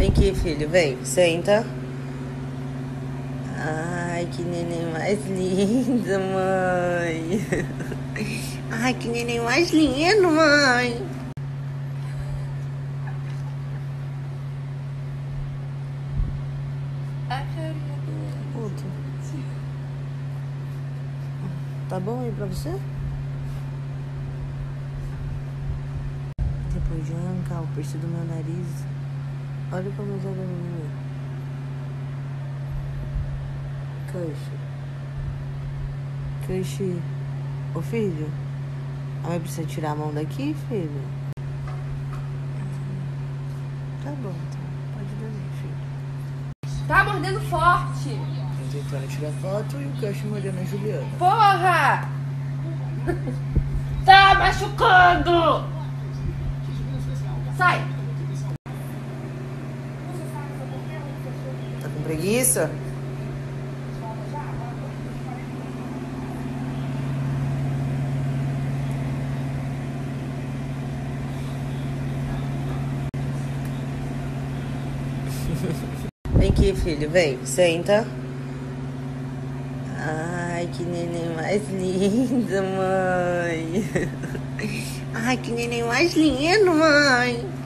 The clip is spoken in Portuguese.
Vem aqui, filho, vem, senta. Ai, que neném mais lindo, mãe. Ai, que neném mais lindo, mãe. A carinha dele. Puta. Tá bom aí pra você? Depois de arrancar o piercing do meu nariz, olha como eu jogo no meu. Cush. Ô filho, a mãe precisa tirar a mão daqui, filho? Tá bom, então. Pode dormir, filho. Tá mordendo forte. Eu tentando tirar foto e o Cush mordendo a Juliana. Porra! Tá machucando! Sai! Tá com preguiça? Vem aqui, filho, vem, senta. Ai, que neném mais lindo, mãe. Ai, que neném mais lindo, mãe.